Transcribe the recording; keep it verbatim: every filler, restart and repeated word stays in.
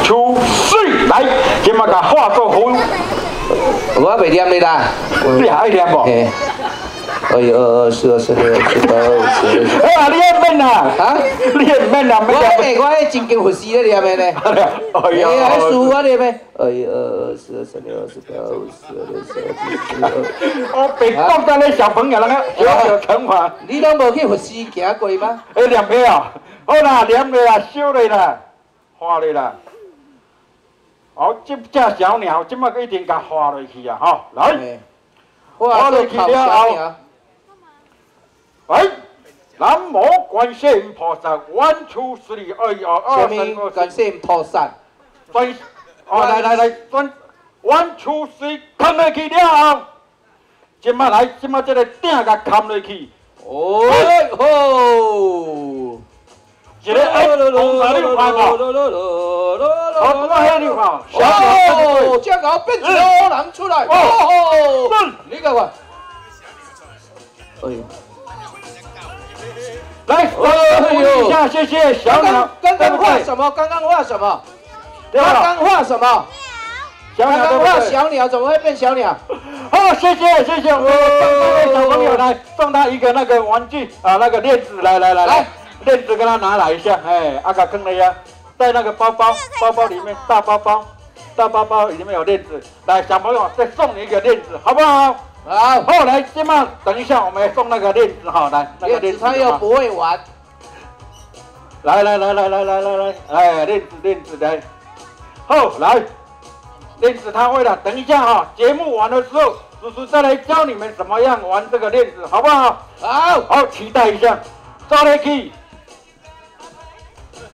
two three， 来，今麦甲化作符。 我袂念你啦。 你还念无？ 二一二二四二四六四八二四六。 哎呀，你也免啦，啊？你也免啦， 我迄我迄真经佛师咧念的呢。哎呀，迄书我念的。二一二二四二四六四八二四六四二四二。 我别讲咱咧小朋友那个小小乘法。 你拢无去佛寺行过吗？ 哎，念起啊，好啦，念咧啦，烧咧啦，化咧啦。好，这只小鸟，即麦一定甲化落去啊！吼，来，化落去了后。哎，南无观世音菩萨，one two three， 二一二二三二观世音菩萨， 分，哦，来来来，分 one two three， 扛落去了后，即马来，即马这个鼎甲扛落去。 哦吼， 一个哎，红色你看无？哦，我迄你看， 哦，这个变小人出来，哦，你看看，哎呦。 来，哎呦，下谢谢小鸟。 刚刚画什么？刚刚画什么？刚刚画什么？ 小鸟刚刚画小鸟，怎么会变小鸟？ 好，谢谢谢谢，我各位小朋友来送他一个那个玩具啊，那个链子，来来来来，链子给他拿来一下，哎，阿卡坑了呀，在那个包包包包里面，大包包大包包里面有链子，来小朋友再送你一个链子，好不好？好，后来今晚等一下，我们送那个链子哈，来，那个链子他又不会玩。 来来来来来来来来，哎，链子链子来，好来，链子他会了。等一下哈，节目完的时候，叔叔再来教你们怎么样玩这个链子，好不好？好，好，期待一下，抓来去。